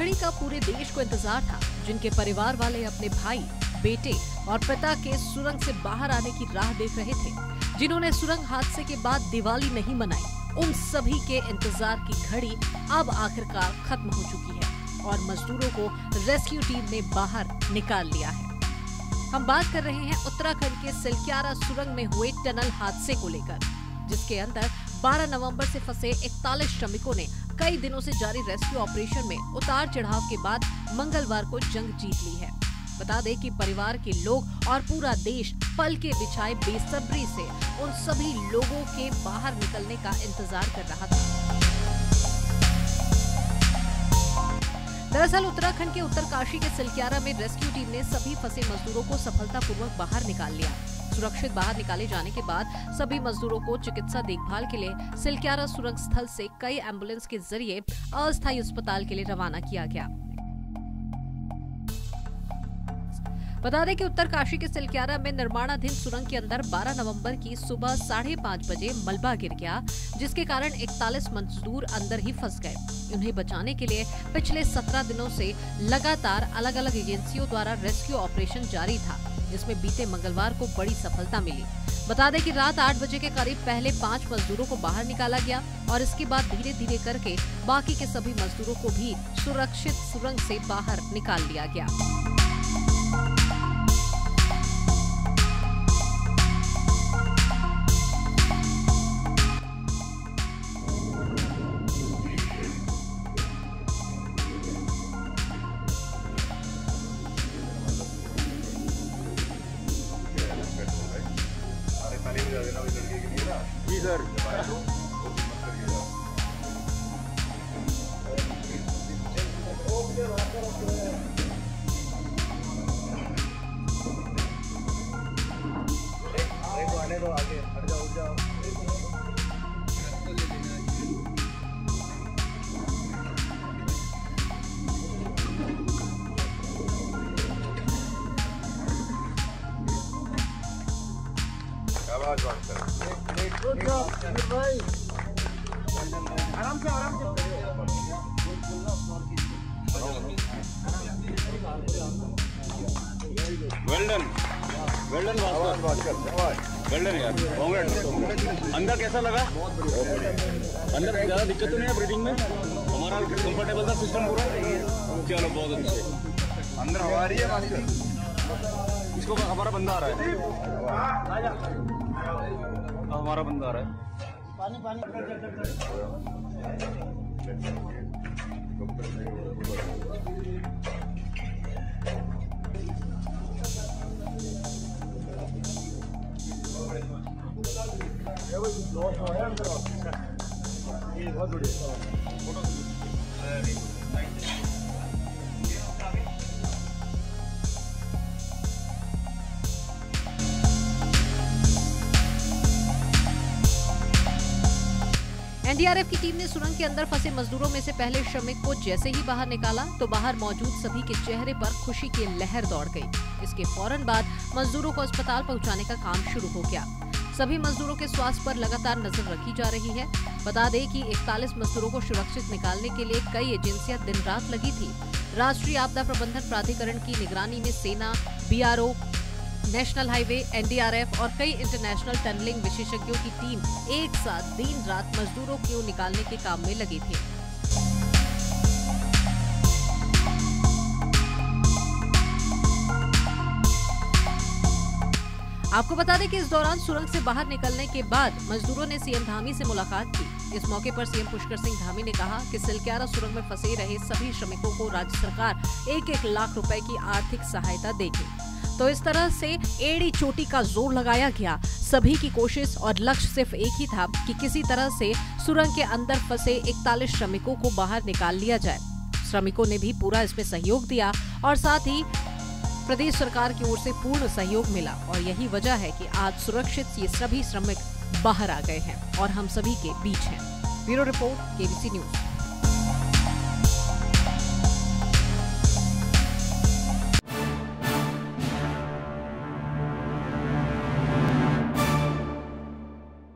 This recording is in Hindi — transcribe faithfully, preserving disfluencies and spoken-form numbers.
घड़ी का पूरे देश को इंतजार था, जिनके परिवार वाले अपने भाई, बेटे और पिता के सुरंग से बाहर आने की राह देख रहे थे, जिन्होंने सुरंग हादसे के बाद दिवाली नहीं मनाई। उन सभी के इंतजार की घड़ी अब आखिरकार खत्म हो चुकी है और मजदूरों को रेस्क्यू टीम ने बाहर निकाल लिया है। हम बात कर रहे हैं उत्तराखंड के सिलक्यारा सुरंग में हुए टनल हादसे को लेकर, जिसके अंदर बारह नवंबर से फंसे इकतालीस श्रमिकों ने कई दिनों से जारी रेस्क्यू ऑपरेशन में उतार चढ़ाव के बाद मंगलवार को जंग जीत ली है। बता दें कि परिवार के लोग और पूरा देश पल के बिछाए बेसब्री से उन सभी लोगों के बाहर निकलने का इंतजार कर रहा था। दरअसल उत्तराखंड के उत्तरकाशी के सिलक्यारा में रेस्क्यू टीम ने सभी फंसे मजदूरों को सफलतापूर्वक बाहर निकाल लिया। सुरक्षित बाहर निकाले जाने के बाद सभी मजदूरों को चिकित्सा देखभाल के लिए सिलक्यारा सुरंग स्थल से कई एम्बुलेंस के जरिए अस्थायी अस्पताल के लिए रवाना किया गया। बता दें कि उत्तरकाशी के सिलक्यारा में निर्माणाधीन सुरंग के अंदर बारह नवंबर की सुबह साढ़े पाँच बजे मलबा गिर गया, जिसके कारण इकतालीस मजदूर अंदर ही फंस गए। उन्हें बचाने के लिए पिछले सत्रह दिनों से लगातार अलग अलग एजेंसियों द्वारा रेस्क्यू ऑपरेशन जारी था, जिसमें बीते मंगलवार को बड़ी सफलता मिली। बता दें कि रात आठ बजे के करीब पहले पांच मजदूरों को बाहर निकाला गया और इसके बाद धीरे धीरे करके बाकी के सभी मजदूरों को भी सुरक्षित सुरंग से बाहर निकाल लिया गया। जी सर। आने दो, आगे हट जाओ, उठ जाओ। भाई आराम से आराम से well done well done well done यार, कांग्रेस। अंदर कैसा लगा? अंदर ज्यादा दिक्कत तो नहीं है ब्रीदिंग में? हमारा कंफर्टेबल था सिस्टम पूरा? चलो बहुत अच्छे। अंदर हवा आ रही है? इसको हमारा बंदा आ रहा है, हमारा बंदा आ रहा है। पानी पानी ये बहुत बढ़िया। एनडीआरएफ की टीम ने सुरंग के अंदर फंसे मजदूरों में से पहले श्रमिक को जैसे ही बाहर निकाला तो बाहर मौजूद सभी के चेहरे पर खुशी की लहर दौड़ गई। इसके फौरन बाद मजदूरों को अस्पताल पहुंचाने का काम शुरू हो गया। सभी मजदूरों के स्वास्थ्य पर लगातार नजर रखी जा रही है। बता दें कि इकतालीस मजदूरों को सुरक्षित निकालने के लिए कई एजेंसियां दिन रात लगी थी। राष्ट्रीय आपदा प्रबंधन प्राधिकरण की निगरानी में सेना, बीआरओ, नेशनल हाईवे, एनडीआरएफ और कई इंटरनेशनल टनलिंग विशेषज्ञों की टीम एक साथ दिन रात मजदूरों को निकालने के काम में लगे थे। आपको बता दें कि इस दौरान सुरंग से बाहर निकलने के बाद मजदूरों ने सीएम धामी से मुलाकात की। इस मौके पर सीएम पुष्कर सिंह धामी ने कहा कि सिलक्यारा सुरंग में फंसे रहे सभी श्रमिकों को राज्य सरकार एक एक लाख रुपए की आर्थिक सहायता देगी। तो इस तरह से एड़ी चोटी का जोर लगाया गया। सभी की कोशिश और लक्ष्य सिर्फ एक ही था कि किसी तरह से सुरंग के अंदर फंसे इकतालीस श्रमिकों को बाहर निकाल लिया जाए। श्रमिकों ने भी पूरा इसमें सहयोग दिया और साथ ही प्रदेश सरकार की ओर से पूर्ण सहयोग मिला और यही वजह है कि आज सुरक्षित ये सभी श्रमिक बाहर आ गए हैं और हम सभी के बीच हैं। Bureau report, KBC news.